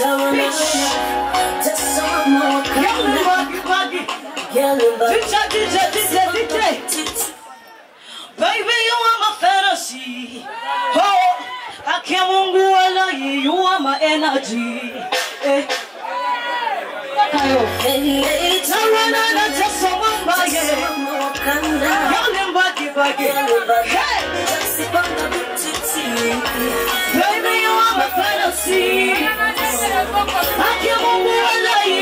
Baby, you are my fantasy. Oh, I can't move you are my energy. Baby, you are my fantasy. I can't move